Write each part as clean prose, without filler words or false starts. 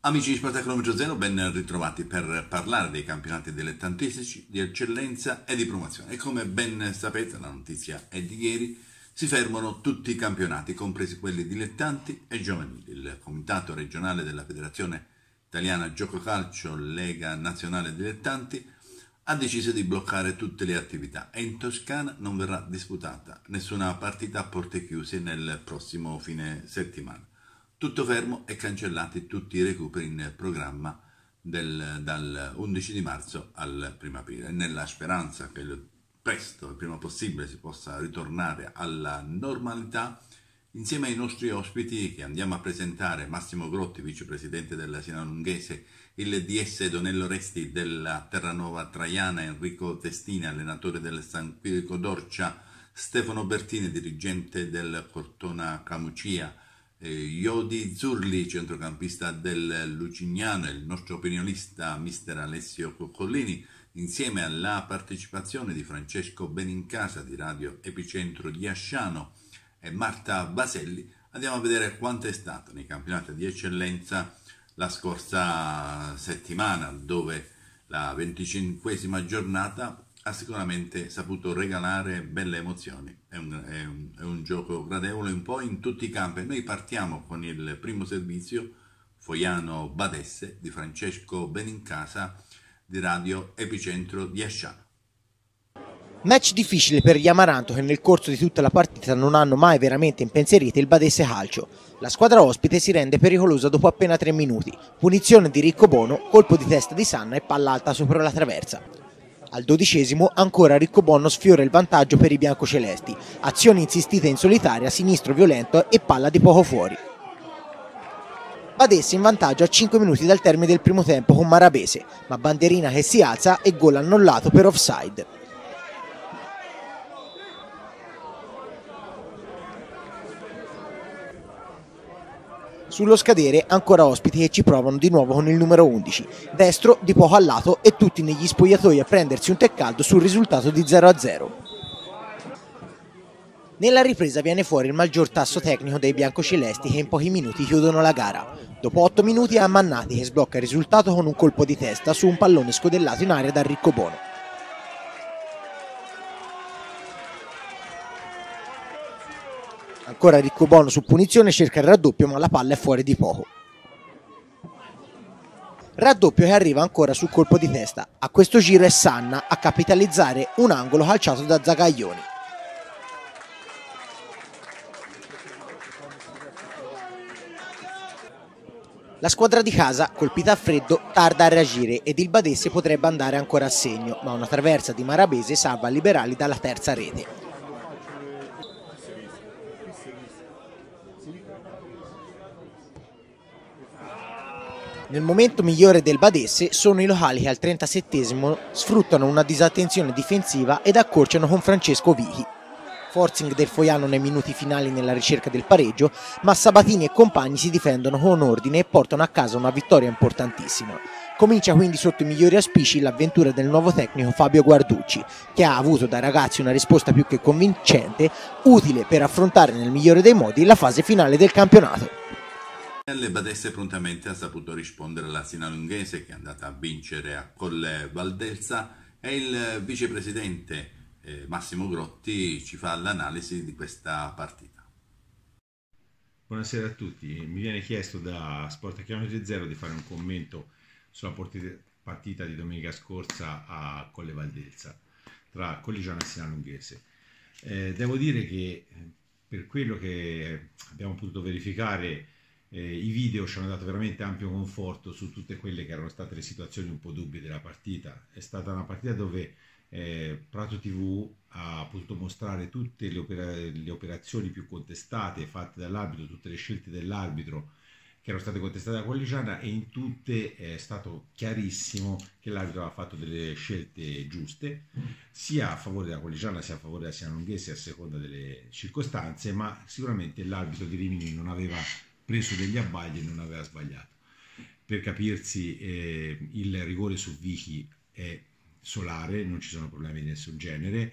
Amici di Sport a Chilometro Zero, ben ritrovati per parlare dei campionati dilettantistici di eccellenza e di promozione. E come ben sapete, la notizia è di ieri, si fermano tutti i campionati, compresi quelli dilettanti e giovanili. Il Comitato regionale della Federazione Italiana Gioco Calcio, Lega Nazionale Dilettanti, ha deciso di bloccare tutte le attività e in Toscana non verrà disputata nessuna partita a porte chiuse nel prossimo fine settimana. Tutto fermo e cancellati tutti i recuperi in programma dal 11 di marzo al 1 aprile, nella speranza che presto, il prima possibile, si possa ritornare alla normalità. Insieme ai nostri ospiti che andiamo a presentare, Massimo Grotti, vicepresidente della Sinalunghese, il DS Donello Resti della Terranova Traiana, Enrico Testini, allenatore del San Quirico d'Orcia, Stefano Bertini, dirigente del Cortona Camucia, Iodi Zurli, centrocampista del Lucignano, e il nostro opinionista mister Alessio Coccolini, insieme alla partecipazione di Francesco Benincasa di Radio Epicentro di Asciano e Marta Baselli, andiamo a vedere quanto è stato nei campionati di eccellenza la scorsa settimana, dove la 25esima giornata ha sicuramente saputo regalare belle emozioni. È un gioco gradevole un po' in tutti i campi. Noi partiamo con il primo servizio, Foiano Badesse, di Francesco Benincasa di Radio Epicentro di Asciano. Match difficile per gli Amaranto, che nel corso di tutta la partita non hanno mai veramente impensierito il Badesse Calcio. La squadra ospite si rende pericolosa dopo appena 3 minuti. Punizione di Riccobono, colpo di testa di Sanna e palla alta sopra la traversa. Al 12esimo ancora Riccobono sfiora il vantaggio per i biancocelesti. Azione insistita in solitaria, sinistro violento e palla di poco fuori. Badesse in vantaggio a 5 minuti dal termine del primo tempo con Marabese, ma bandierina che si alza e gol annullato per offside. Sullo scadere ancora ospiti che ci provano di nuovo con il numero 11, destro di poco al lato e tutti negli spogliatoi a prendersi un tè caldo sul risultato di 0-0. Nella ripresa viene fuori il maggior tasso tecnico dei biancocelesti che in pochi minuti chiudono la gara. Dopo 8 minuti è Ammannati che sblocca il risultato con un colpo di testa su un pallone scodellato in aria da Riccobono. Ancora Riccobono su punizione cerca il raddoppio, ma la palla è fuori di poco. Raddoppio che arriva ancora sul colpo di testa. A questo giro è Sanna a capitalizzare un angolo calciato da Zagaglioni. La squadra di casa, colpita a freddo, tarda a reagire ed il Badesse potrebbe andare ancora a segno, ma una traversa di Marabese salva i liberali dalla terza rete. Nel momento migliore del Badesse sono i locali che al 37esimo sfruttano una disattenzione difensiva ed accorciano con Francesco Vichi. Forcing del Foiano nei minuti finali nella ricerca del pareggio, ma Sabatini e compagni si difendono con ordine e portano a casa una vittoria importantissima. Comincia quindi sotto i migliori auspici l'avventura del nuovo tecnico Fabio Guarducci, che ha avuto dai ragazzi una risposta più che convincente, utile per affrontare nel migliore dei modi la fase finale del campionato. Il Badesse prontamente ha saputo rispondere alla Sinalunghese, che è andata a vincere a Colle Valdelsa, e il vicepresidente Massimo Grotti ci fa l'analisi di questa partita. Buonasera a tutti, mi viene chiesto da Sport a Chilometri Zero di fare un commento sulla partita di domenica scorsa a Colle Valdelsa tra Colligiano e Sinalunghese. Devo dire che per quello che abbiamo potuto verificare, i video ci hanno dato veramente ampio conforto su tutte quelle che erano state le situazioni un po' dubbie della partita. È stata una partita dove Prato TV ha potuto mostrare tutte le operazioni più contestate fatte dall'arbitro, tutte le scelte dell'arbitro che erano state contestate da Colligiana, e in tutte è stato chiarissimo che l'arbitro ha fatto delle scelte giuste, sia a favore della Colligiana sia a favore della Sinalunghese a seconda delle circostanze, ma sicuramente l'arbitro di Rimini non aveva preso degli abbagli e non aveva sbagliato. Per capirsi, il rigore su Vichi è solare, non ci sono problemi di nessun genere.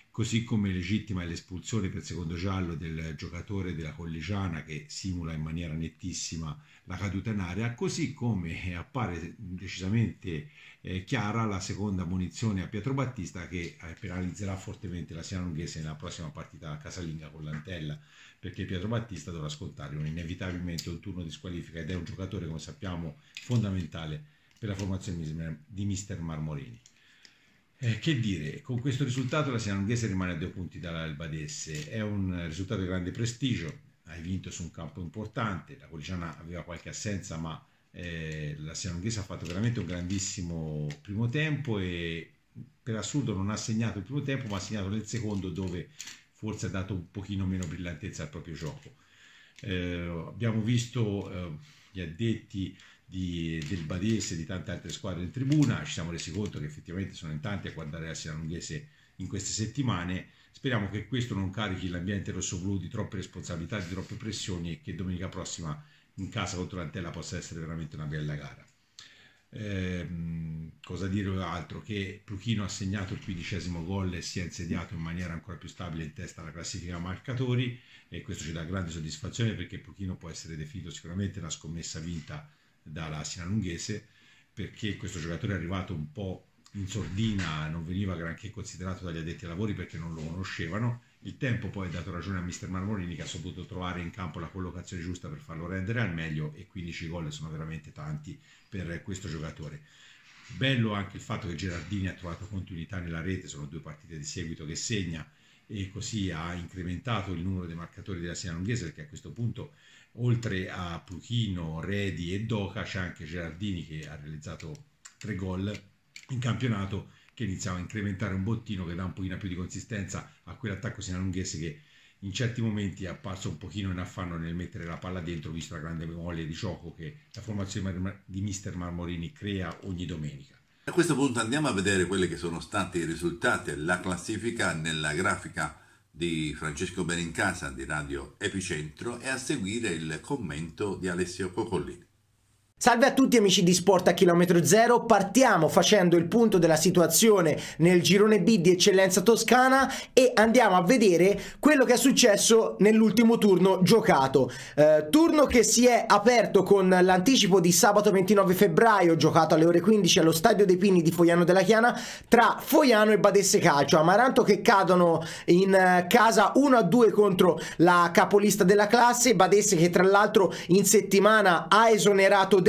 così come legittima è l'espulsione per secondo giallo del giocatore della Collegiana che simula in maniera nettissima la caduta in area, così come appare decisamente chiara la seconda ammonizione a Pietro Battista che penalizzerà fortemente la Siena Lunghese nella prossima partita casalinga con l'Antella, perché Pietro Battista dovrà scontare inevitabilmente un turno di squalifica ed è un giocatore, come sappiamo, fondamentale per la formazione di mister Marmorini. Che dire, con questo risultato la Siena Lunghese rimane a 2 punti dal Badesse, è un risultato di grande prestigio, hai vinto su un campo importante, la Collegiana aveva qualche assenza ma la Siena Lunghese ha fatto veramente un grandissimo primo tempo e per assurdo non ha segnato il primo tempo ma ha segnato nel secondo dove forse ha dato un pochino meno brillantezza al proprio gioco. Abbiamo visto gli addetti del Badesse e di tante altre squadre in tribuna, ci siamo resi conto che effettivamente sono in tanti a guardare la Siena Lunghese in queste settimane. Speriamo che questo non carichi l'ambiente rossoblu di troppe responsabilità, di troppe pressioni e che domenica prossima in casa contro l'Antella possa essere veramente una bella gara. Cosa dire altro? Che Pluchino ha segnato il 15° gol e si è insediato in maniera ancora più stabile in testa alla classifica marcatori e questo ci dà grande soddisfazione perché Pluchino può essere definito sicuramente una scommessa vinta dalla Siena Lunghese, perché questo giocatore è arrivato un po' in sordina, non veniva granché considerato dagli addetti ai lavori perché non lo conoscevano. Il tempo poi ha dato ragione a mister Marmorini che ha saputo trovare in campo la collocazione giusta per farlo rendere al meglio e 15 gol sono veramente tanti per questo giocatore. Bello anche il fatto che Gerardini ha trovato continuità nella rete, sono 2 partite di seguito che segna e così ha incrementato il numero dei marcatori della Siena Lunghese, perché a questo punto oltre a Pluchino, Redi e Doca c'è anche Gerardini che ha realizzato 3 gol in campionato, che iniziava a incrementare un bottino che dà un pochino più di consistenza a quell'attacco Siena Lunghese che in certi momenti è apparso un pochino in affanno nel mettere la palla dentro, visto la grande voglia di gioco che la formazione di mister Marmorini crea ogni domenica. A questo punto andiamo a vedere quelli che sono stati i risultati e la classifica nella grafica di Francesco Benincasa di Radio Epicentro e a seguire il commento di Alessio Cocollini. Salve a tutti amici di Sport a Chilometro Zero, partiamo facendo il punto della situazione nel girone B di Eccellenza Toscana e andiamo a vedere quello che è successo nell'ultimo turno giocato. Turno che si è aperto con l'anticipo di sabato 29 febbraio, giocato alle ore 15 allo Stadio dei Pini di Fogliano della Chiana, tra Fogliano e Badesse Calcio. Amaranto che cadono in casa 1-2 contro la capolista della classe, Badesse che tra l'altro in settimana ha esonerato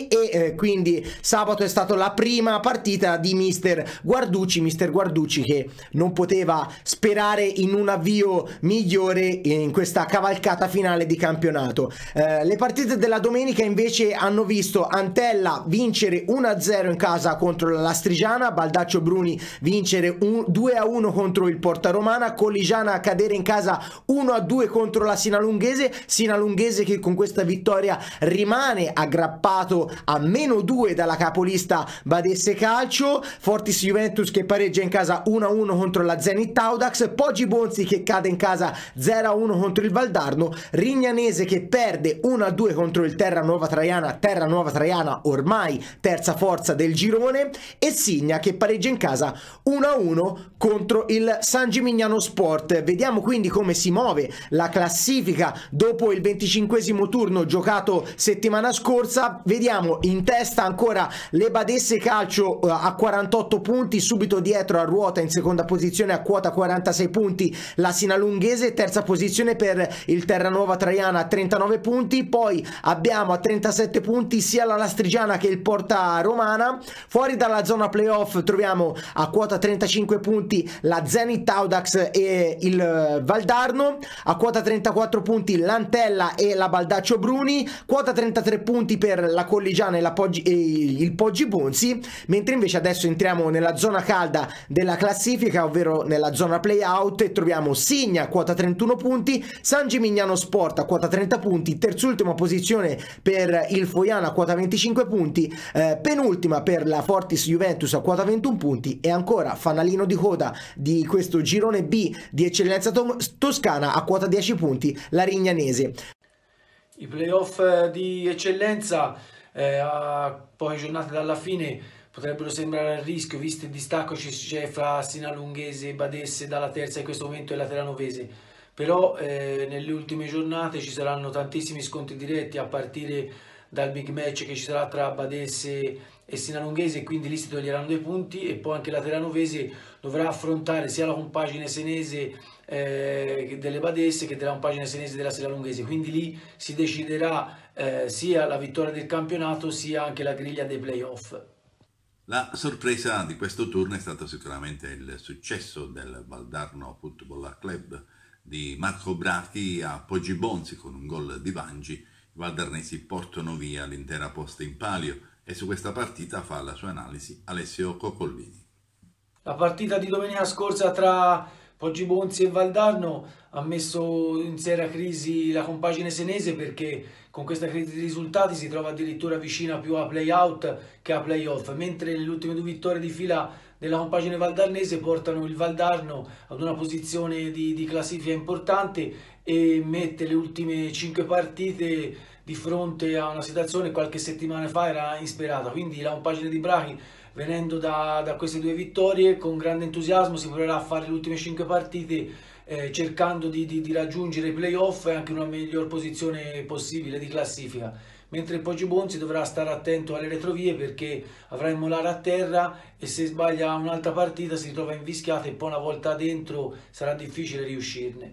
e quindi sabato è stata la prima partita di mister Guarducci che non poteva sperare in un avvio migliore in questa cavalcata finale di campionato. Le partite della domenica invece hanno visto Antella vincere 1-0 in casa contro la Lastrigiana, Baldaccio Bruni vincere 2-1 contro il Porta Romana, Colligiana cadere in casa 1-2 contro la Siena Lunghese che con questa vittoria rimane aggrappato a -2 dalla capolista Badesse Calcio, Fortis Juventus che pareggia in casa 1-1 contro la Zenit Audax, Poggi Bonzi che cade in casa 0-1 contro il Valdarno, Rignanese che perde 1-2 contro il Terra Nuova Traiana ormai terza forza del girone e Signa che pareggia in casa 1-1 contro il San Gimignano Sport. Vediamo quindi come si muove la classifica dopo il 25° turno giocato settimana scorsa. Vediamo in testa ancora le Badesse Calcio a 48 punti, subito dietro a ruota in seconda posizione a quota 46 punti la Siena Lunghese, terza posizione per il Terranuova Traiana a 39 punti, poi abbiamo a 37 punti sia la Lastrigiana che il Porta Romana. Fuori dalla zona playoff troviamo a quota 35 punti la Zenit Audax e il Valdarno, a quota 34 punti l'Antella e la Baldaccio Bruni, quota 33 punti per la Colligiana e il Poggi Bonzi, mentre invece adesso entriamo nella zona calda della classifica, ovvero nella zona play-out, e troviamo Signa a quota 31 punti, San Gimignano Sport a quota 30 punti, terzultima posizione per il Fogliano a quota 25 punti, penultima per la Fortis Juventus a quota 21 punti e ancora fanalino di coda di questo girone B di Eccellenza Toscana a quota 10 punti la Rignanese. I playoff di Eccellenza a poche giornate dalla fine potrebbero sembrare a rischio, visto il distacco che c'è fra Sinalunghese e Badesse dalla terza in questo momento e la Terranovese. Però nelle ultime giornate ci saranno tantissimi scontri diretti a partire dal big match che ci sarà tra Badesse e Sinalunghese, e quindi lì si toglieranno 2 punti, e poi anche la Terranovese dovrà affrontare sia la compagine senese delle Badesse che della compagine senese della Sinalunghese, quindi lì si deciderà sia la vittoria del campionato sia anche la griglia dei playoff. La sorpresa di questo turno è stato sicuramente il successo del Valdarno Football Club di Marco Brachi a Poggibonsi con un gol di Vangi. I valdarnesi portano via l'intera posta in palio e su questa partita fa la sua analisi Alessio Coccollini. La partita di domenica scorsa tra Poggibonsi e Valdarno ha messo in seria crisi la compagine senese, perché con questa crisi di risultati si trova addirittura vicina più a play-out che a play-off, mentre le ultime 2 vittorie di fila della compagine valdarnese portano il Valdarno ad una posizione di classifica importante e mette le ultime 5 partite di fronte a una situazione che qualche settimana fa era insperata. Quindi la compagine di Brachi, venendo da queste 2 vittorie, con grande entusiasmo si proverà a fare le ultime 5 partite cercando di raggiungere i playoff e anche una miglior posizione possibile di classifica. Mentre il Poggibonsi dovrà stare attento alle retrovie, perché avrà il Molare a terra e se sbaglia un'altra partita si ritrova invischiata, e poi una volta dentro sarà difficile riuscirne.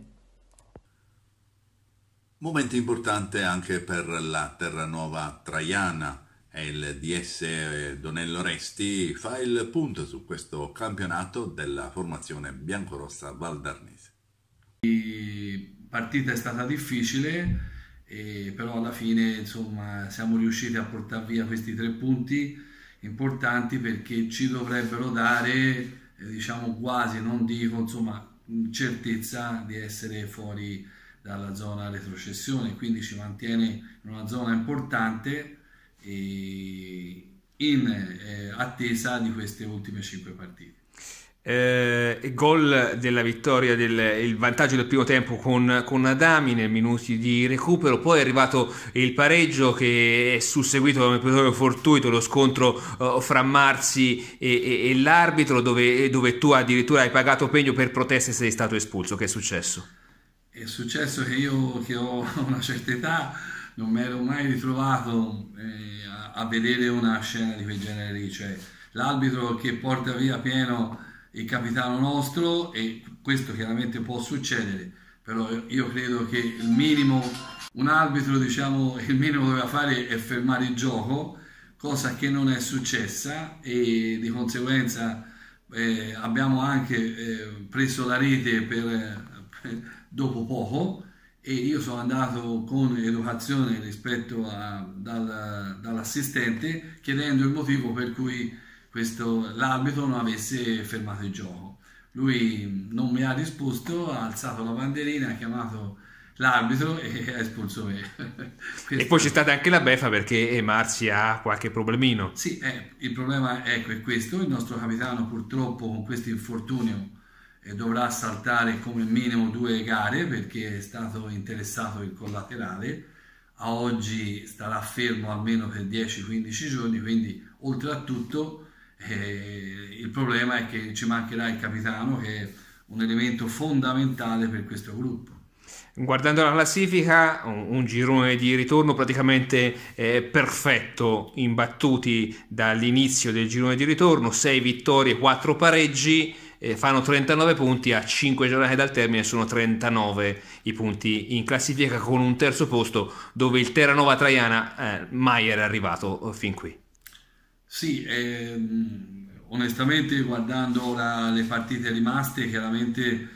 Momento importante anche per la Terranova Traiana e il DS Donello Resti fa il punto su questo campionato della formazione biancorossa valdarnese. La partita è stata difficile, però alla fine insomma siamo riusciti a portare via questi 3 punti importanti, perché ci dovrebbero dare diciamo quasi, non dico insomma, certezza di essere fuori dalla zona retrocessione, quindi ci mantiene in una zona importante in attesa di queste ultime 5 partite. Gol della vittoria, il vantaggio del primo tempo con Adami nei minuti di recupero, poi è arrivato il pareggio che è susseguito da un episodio fortuito, lo scontro fra Marzi e l'arbitro, dove tu addirittura hai pagato pegno per proteste e sei stato espulso. Che è successo? È successo che io, che ho una certa età, non mi ero mai ritrovato a vedere una scena di quel genere lì, cioè l'arbitro che porta via pieno il capitano nostro, e questo chiaramente può succedere, però io credo che il minimo, un arbitro diciamo, il minimo doveva fare è fermare il gioco, cosa che non è successa, e di conseguenza abbiamo anche preso la rete dopo poco, e io sono andato con educazione rispetto dall'assistente chiedendo il motivo per cui l'arbitro non avesse fermato il gioco. Lui non mi ha risposto, ha alzato la bandierina, ha chiamato l'arbitro e ha espulso me. E poi c'è stata anche la beffa perché Marzi ha qualche problemino. Sì, il problema è questo, il nostro capitano purtroppo con questo infortunio dovrà saltare come minimo 2 gare perché è stato interessato il collaterale. A oggi starà fermo almeno per 10-15 giorni, quindi oltre a tutto il problema è che ci mancherà il capitano, che è un elemento fondamentale per questo gruppo. Guardando la classifica, un girone di ritorno praticamente perfetto, imbattuti dall'inizio del girone di ritorno, 6 vittorie, 4 pareggi, fanno 39 punti, a 5 giornate dal termine sono 39 i punti in classifica, con un terzo posto dove il Terranova Traiana mai era arrivato fin qui. Sì, onestamente guardando ora le partite rimaste, chiaramente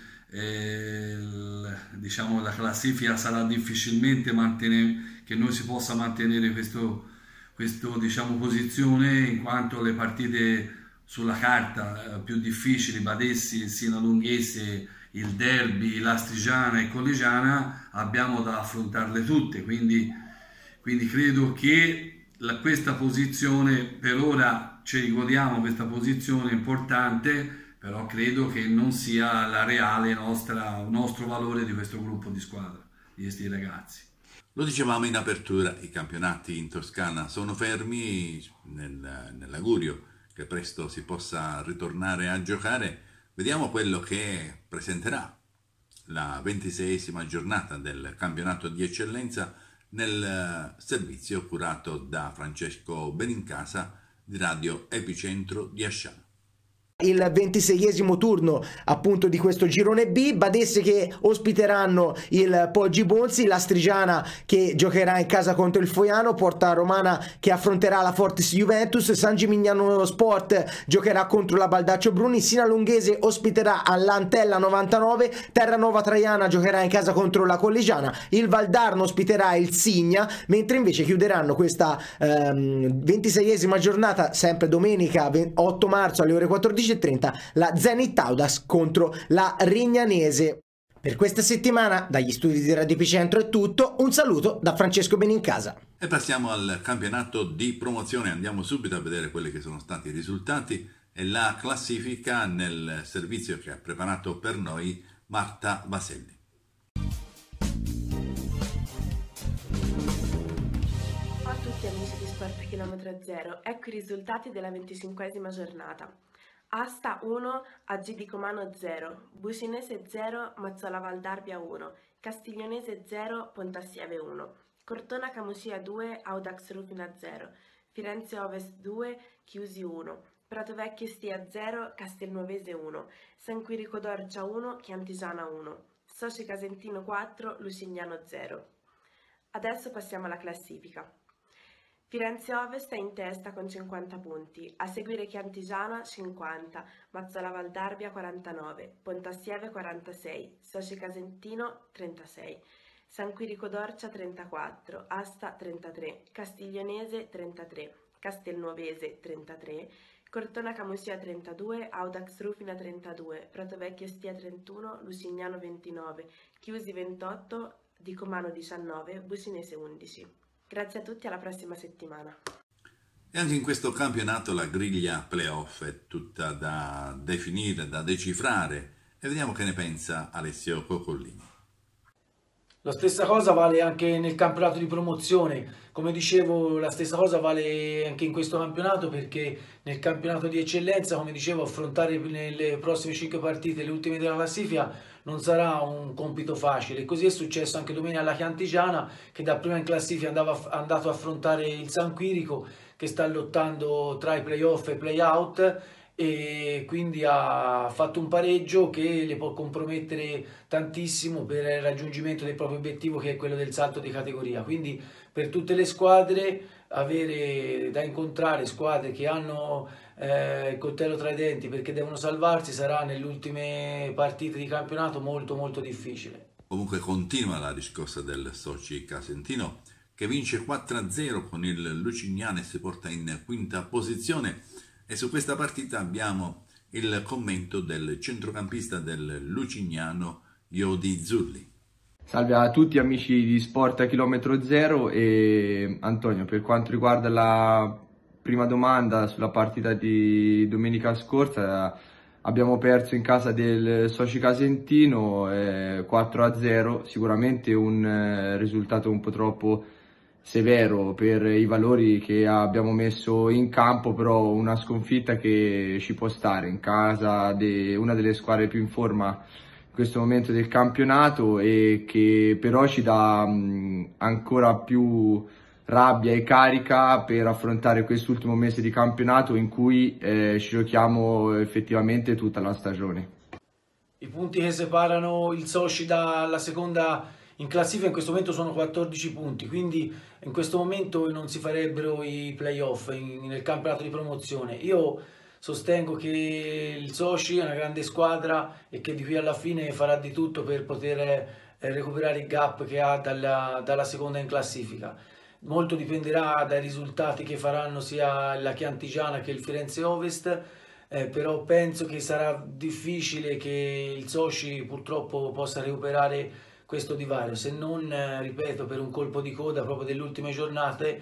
diciamo la classifica sarà difficilmente che noi si possa mantenere questo diciamo posizione, in quanto le partite sulla carta più difficili, Badessi, Sinalunghese, il derby, l'Astrigiana e Collegiana, abbiamo da affrontarle tutte, quindi credo che questa posizione, per ora ci rigodiamo questa posizione importante, però credo che non sia la reale nostro valore di questo gruppo di squadra, di questi ragazzi. Lo dicevamo in apertura, i campionati in Toscana sono fermi nell'augurio che presto si possa ritornare a giocare, vediamo quello che presenterà la 26esima giornata del campionato di eccellenza nel servizio curato da Francesco Benincasa di Radio Epicentro di Asciano. Il 26esimo turno appunto di questo girone B, Badesse che ospiteranno il Poggi Bonzi, l'Astrigiana che giocherà in casa contro il Foiano, Porta Romana che affronterà la Fortis Juventus, San Gimignano Sport giocherà contro la Baldaccio Bruni, Sinalunghese ospiterà all'Antella 99, Terranova Traiana giocherà in casa contro la Collegiana, il Valdarno ospiterà il Signa, mentre invece chiuderanno questa 26esima giornata sempre domenica 8 marzo alle ore 14:30 la Zenit Audax contro la Rignanese. Per questa settimana dagli studi di Radio Epicentro è tutto, un saluto da Francesco Benincasa. E passiamo al campionato di promozione, andiamo subito a vedere quelli che sono stati i risultati e la classifica nel servizio che ha preparato per noi Marta Vaselli. Ciao a tutti amici di Sport Chilometro Zero, ecco i risultati della 25esima giornata. Asta 1, AG di Comano 0, Bucinese 0, Mazzola Valdarbia 1, Castiglionese 0, Pontassieve 1, Cortona Camusia 2, Audax Rufina 0, Firenze Ovest 2, Chiusi 1, Prato Vecchio Stia 0, Castelnuovese 1, San Quirico d'Orcia 1, Chiantisana 1, Soci Casentino 4, Lucignano 0. Adesso passiamo alla classifica. Firenze Ovest è in testa con 50 punti, a seguire Chiantisana 50, Mazzola Valdarbia 49, Pontassieve 46, Soci Casentino 36, San Quirico d'Orcia 34, Asta 33, Castiglionese 33, Castelnuovese 33, Cortona Camusia 32, Audax Rufina 32, Prato Vecchio Stia 31, Lucignano 29, Chiusi 28, Di Comano 19, Bucinese 11. Grazie a tutti, alla prossima settimana. E anche in questo campionato la griglia playoff è tutta da definire, da decifrare, e vediamo che ne pensa Alessio Cocollini. La stessa cosa vale anche nel campionato di promozione, come dicevo la stessa cosa vale anche in questo campionato, perché nel campionato di eccellenza, come dicevo, affrontare nelle prossime 5 partite le ultime della classifica non sarà un compito facile. Così è successo anche domenica alla Chiantigiana, che da prima in classifica è andato a affrontare il San Quirico, che sta lottando tra i playoff e i playout, e quindi ha fatto un pareggio che le può compromettere tantissimo per il raggiungimento del proprio obiettivo, che è quello del salto di categoria. Quindi per tutte le squadre avere da incontrare squadre che hanno il coltello tra i denti perché devono salvarsi sarà nelle ultime partite di campionato molto molto difficile. Comunque continua la riscossa del Soci Casentino, che vince 4-0 con il Lucignano e si porta in quinta posizione. E su questa partita abbiamo il commento del centrocampista del Lucignano, Iodi Zulli. Salve a tutti amici di Sport a Chilometro Zero. E Antonio, per quanto riguarda la prima domanda sulla partita di domenica scorsa, abbiamo perso in casa del Soci Casentino 4-0, sicuramente un risultato un po' troppo severo per i valori che abbiamo messo in campo, però una sconfitta che ci può stare in casa di una delle squadre più in forma in questo momento del campionato, e che però ci dà ancora più rabbia e carica per affrontare quest'ultimo mese di campionato in cui ci giochiamo effettivamente tutta la stagione. I punti che separano il Soci dalla seconda in classifica in questo momento sono 14 punti, quindi in questo momento non si farebbero i playoff nel campionato di promozione. Io sostengo che il Soci è una grande squadra e che di qui alla fine farà di tutto per poter recuperare il gap che ha dalla seconda in classifica. Molto dipenderà dai risultati che faranno sia la Chiantigiana che il Firenze Ovest, però penso che sarà difficile che il Soci purtroppo possa recuperare questo divario, se non, ripeto, per un colpo di coda proprio delle ultime giornate,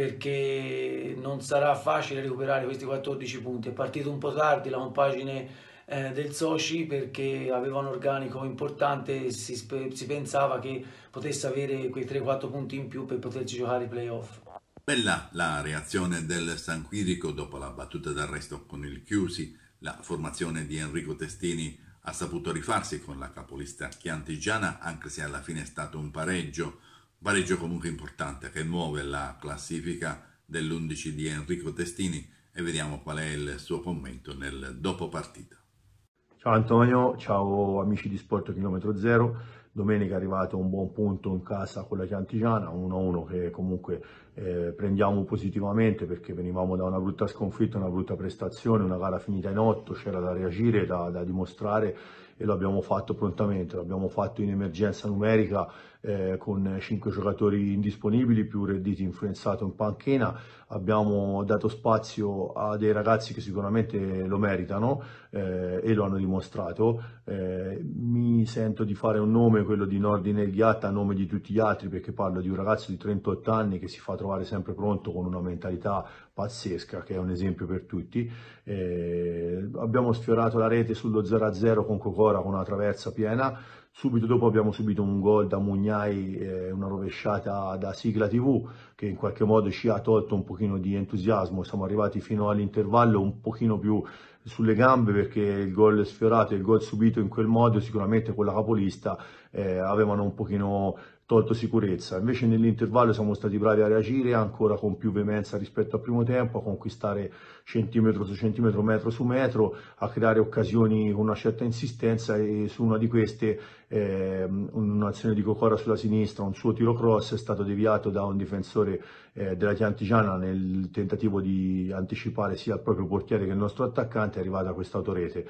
perché non sarà facile recuperare questi 14 punti. È partito un po' tardi la compagine del Soci perché aveva un organico importante e si pensava che potesse avere quei 3-4 punti in più per poterci giocare i playoff. Bella la reazione del San Quirico dopo la battuta d'arresto con il Chiusi. La formazione di Enrico Testini ha saputo rifarsi con la capolista chiantigiana, anche se alla fine è stato un pareggio comunque importante che muove la classifica dell'11 di Enrico Testini, e vediamo qual è il suo commento nel dopo partita. Ciao Antonio, ciao amici di Sport Chilometro Zero. Domenica è arrivato un buon punto in casa con la Chiantigiana, 1-1 che comunque prendiamo positivamente, perché venivamo da una brutta sconfitta, una brutta prestazione, una gara finita in 8, c'era da reagire, da dimostrare, e lo abbiamo fatto prontamente. Lo abbiamo fatto in emergenza numerica con 5 giocatori indisponibili più Redditi influenzato in panchina. Abbiamo dato spazio a dei ragazzi che sicuramente lo meritano e lo hanno dimostrato. Mi sento di fare un nome, quello di Nordine Ghiatta, a nome di tutti gli altri, perché parlo di un ragazzo di 38 anni che si fa trovare sempre pronto, con una mentalità pazzesca, che è un esempio per tutti. Abbiamo sfiorato la rete sullo 0-0 con Cocora, con una traversa piena. Subito dopo abbiamo subito un gol da Mugnai, una rovesciata da Sigla TV, che in qualche modo ci ha tolto un pochino di entusiasmo. Siamo arrivati fino all'intervallo un pochino più sulle gambe, perché il gol sfiorato e il gol subito in quel modo sicuramente con la capolista avevano un pochino tolto sicurezza. Invece nell'intervallo siamo stati bravi a reagire ancora con più veemenza rispetto al primo tempo, a conquistare centimetro su centimetro, metro su metro, a creare occasioni con una certa insistenza, e su una di queste un'azione di Cocora sulla sinistra, un suo tiro cross è stato deviato da un difensore della Chiantigiana nel tentativo di anticipare sia il proprio portiere che il nostro attaccante. È arrivata questa autorete.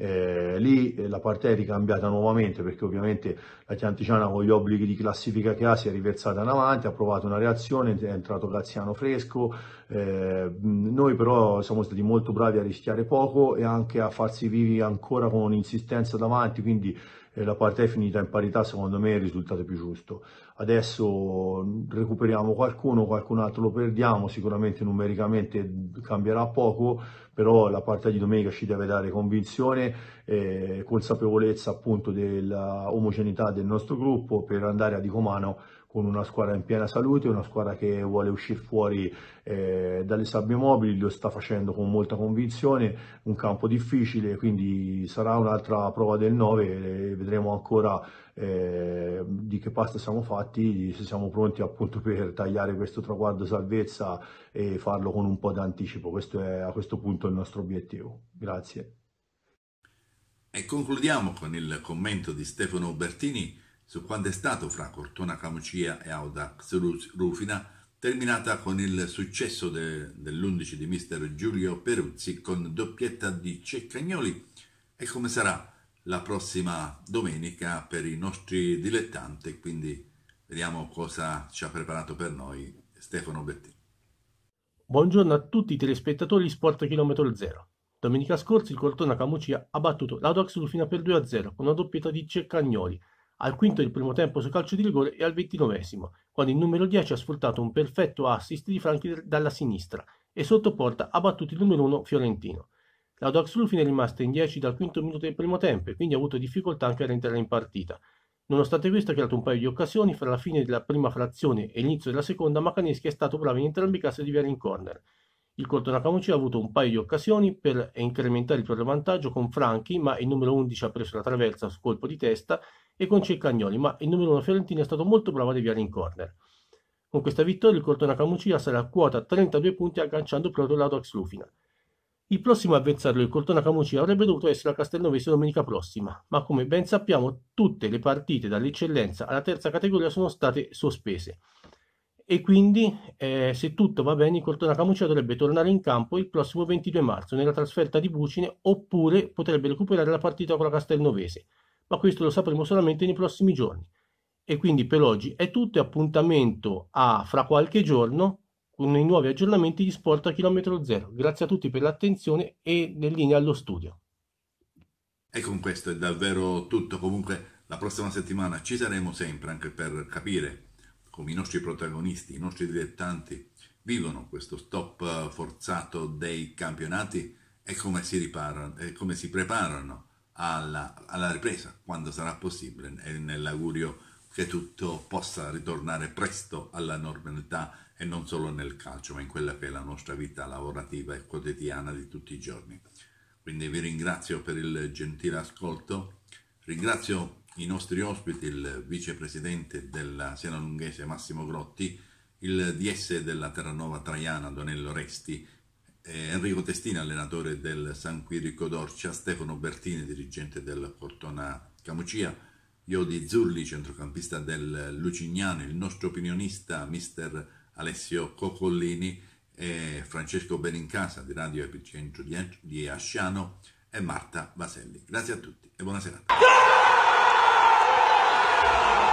Lì la partita è ricambiata nuovamente, perché ovviamente la Chiantigiana, con gli obblighi di classifica che ha, si è riversata in avanti, ha provato una reazione, è entrato Graziano fresco. Noi però siamo stati molto bravi a rischiare poco e anche a farsi vivi ancora con un'insistenza davanti, quindi la partita è finita in parità. Secondo me è il risultato più giusto. Adesso recuperiamo qualcun altro lo perdiamo, sicuramente numericamente cambierà poco, però la partita di domenica ci deve dare convinzione, consapevolezza appunto della omogeneità del nostro gruppo, per andare a Dicomano con una squadra in piena salute, una squadra che vuole uscire fuori dalle sabbie mobili, lo sta facendo con molta convinzione. Un campo difficile, quindi sarà un'altra prova del 9, e vedremo ancora di che pasta siamo fatti, se siamo pronti appunto per tagliare questo traguardo salvezza e farlo con un po' d'anticipo. Questo è a questo punto il nostro obiettivo. Grazie. E concludiamo con il commento di Stefano Bertini su quanto è stato fra Cortona Camucia e Audax Rufina, terminata con il successo dell'11 di mister Giulio Peruzzi con doppietta di Ceccagnoli, e come sarà la prossima domenica per i nostri dilettanti. Quindi vediamo cosa ci ha preparato per noi Stefano Bertini. Buongiorno a tutti i telespettatori di Sport Chilometro Zero. Domenica scorsa il Cortona Camucia ha battuto l'Audax Rufina per 2-0 con una doppietta di Ceccagnoli al quinto del primo tempo su calcio di rigore e al 29esimo, quando il numero 10 ha sfruttato un perfetto assist di Franchi dalla sinistra e sotto porta ha battuto il numero 1 Fiorentino. L'Audax Rufina è rimasta in 10 dal quinto minuto del primo tempo e quindi ha avuto difficoltà anche a rientrare in partita. Nonostante questo ha creato un paio di occasioni fra la fine della prima frazione e l'inizio della seconda, ma Caneschi è stato bravo in entrambi i casi a deviare in corner. Il Cortona Camucia ha avuto un paio di occasioni per incrementare il proprio vantaggio con Franchi, ma il numero 11 ha preso la traversa su colpo di testa, e con Ceccagnoli, ma il numero 1 Fiorentino è stato molto bravo a deviare in corner. Con questa vittoria il Cortona Camucia sarà a quota 32 punti, agganciando proprio l'Audax Rufina. Il prossimo avversario del Cortona Camucia avrebbe dovuto essere la Castelnovese domenica prossima, ma come ben sappiamo tutte le partite dall'eccellenza alla terza categoria sono state sospese. E quindi, se tutto va bene, il Cortona Camucia dovrebbe tornare in campo il prossimo 22 marzo nella trasferta di Bucine, oppure potrebbe recuperare la partita con la Castelnovese, ma questo lo sapremo solamente nei prossimi giorni. E quindi per oggi è tutto, e appuntamento a fra qualche giorno con i nuovi aggiornamenti di Sport a Chilometro Zero. Grazie a tutti per l'attenzione e in linea allo studio. E con questo è davvero tutto. Comunque la prossima settimana ci saremo sempre, anche per capire come i nostri protagonisti, i nostri dilettanti vivono questo stop forzato dei campionati e come si preparano alla ripresa quando sarà possibile, e nell'augurio che tutto possa ritornare presto alla normalità, e non solo nel calcio, ma in quella che è la nostra vita lavorativa e quotidiana di tutti i giorni. Quindi vi ringrazio per il gentile ascolto, ringrazio i nostri ospiti, il vicepresidente della Siena Lunghese Massimo Grotti, il DS della Terranova Traiana Donello Resti, Enrico Testina, allenatore del San Quirico d'Orcia, Stefano Bertini, dirigente del Cortona Camucia, Iodi Zulli, centrocampista del Lucignano, il nostro opinionista mister Alessio Cocollini, e Francesco Benincasa di Radio Epicentro di Asciano e Marta Baselli. Grazie a tutti e buona serata.